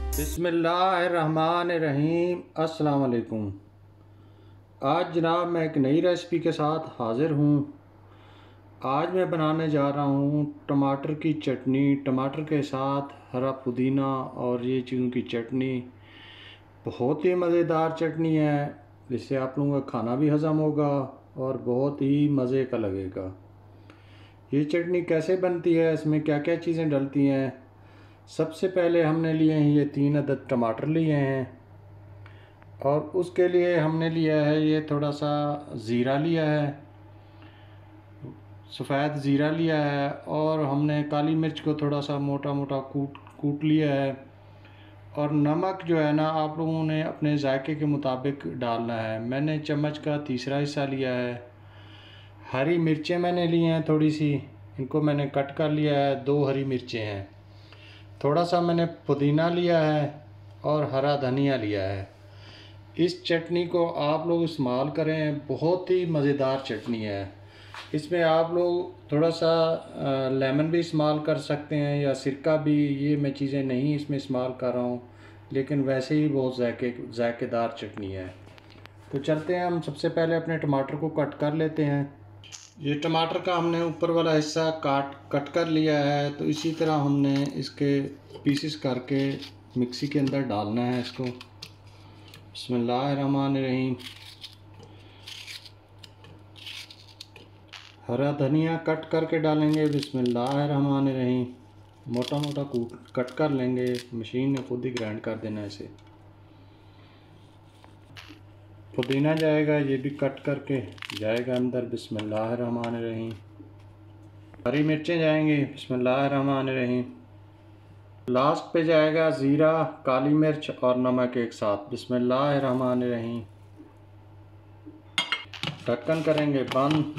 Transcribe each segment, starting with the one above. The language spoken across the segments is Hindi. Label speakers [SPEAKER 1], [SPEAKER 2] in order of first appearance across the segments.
[SPEAKER 1] बिस्मिल्लाहिर्रहमानिर्रहीम। अस्सलाम वालेकुम। आज जनाब मैं एक नई रेसिपी के साथ हाज़िर हूँ। आज मैं बनाने जा रहा हूँ टमाटर की चटनी। टमाटर के साथ हरा पुदीना और ये चीज़ों की चटनी बहुत ही मज़ेदार चटनी है। जिससे आप लोगों का खाना भी हज़म होगा और बहुत ही मज़े का लगेगा। ये चटनी कैसे बनती है, इसमें क्या क्या चीज़ें डलती हैं। सबसे पहले हमने लिए हैं ये 3 अदद टमाटर लिए हैं और उसके लिए हमने लिया है ये थोड़ा सा ज़ीरा लिया है, सफ़ेद ज़ीरा लिया है और हमने काली मिर्च को थोड़ा सा मोटा मोटा कूट लिया है। और नमक जो है ना आप लोगों ने अपने जायके के मुताबिक डालना है। मैंने चम्मच का तीसरा हिस्सा लिया है। हरी मिर्चें मैंने ली हैं थोड़ी सी, इनको मैंने कट कर लिया है। 2 हरी मिर्चें हैं। थोड़ा सा मैंने पुदीना लिया है और हरा धनिया लिया है। इस चटनी को आप लोग इस्तेमाल करें, बहुत ही मज़ेदार चटनी है। इसमें आप लोग थोड़ा सा लेमन भी इस्तेमाल कर सकते हैं या सिरका भी। ये मैं चीज़ें नहीं इसमें इस्तेमाल कर रहा हूँ, लेकिन वैसे ही बहुत जायकेदार चटनी है। तो चलते हैं, हम सबसे पहले अपने टमाटर को कट कर लेते हैं। ये टमाटर का हमने ऊपर वाला हिस्सा कट कर लिया है। तो इसी तरह हमने इसके पीसेस करके मिक्सी के अंदर डालना है इसको। बिस्मिल्लाहिर्रहमानिर्रहीम। हरा धनिया कट करके डालेंगे। बिस्मिल्लाहिर्रहमानिर्रहीम। मोटा मोटा कट कर लेंगे, मशीन ने खुद ही ग्राइंड कर देना है इसे। पुदीना जाएगा, ये भी कट करके जाएगा अंदर। बिस्मिल्लाहिर्रहमानिर्रहीम। हरी मिर्चें जाएंगी। बिस्मिल्लाहिर्रहमानिर्रहीम। लास्ट पे जाएगा ज़ीरा, काली मिर्च और नमक एक साथ। बिस्मिल्लाहिर्रहमानिर्रहीम। ढक्कन करेंगे बंद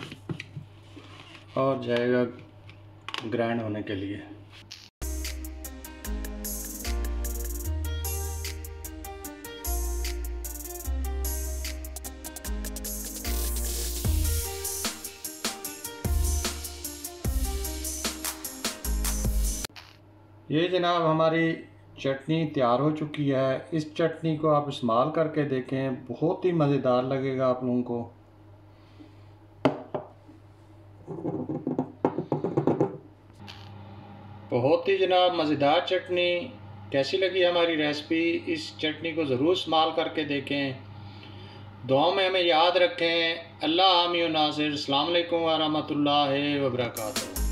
[SPEAKER 1] और जाएगा ग्राइंड होने के लिए। ये जनाब हमारी चटनी तैयार हो चुकी है। इस चटनी को आप इस्तेमाल करके देखें, बहुत ही मज़ेदार लगेगा आप लोगों को। बहुत ही जनाब मज़ेदार चटनी। कैसी लगी हमारी रेसिपी? इस चटनी को ज़रूर इस्तेमाल करके देखें। दुआ में हमें याद रखें। अल्लाह हामी व नासिर। अस्सलाम वालेकुम व रहमतुल्लाहि व बरकातहू।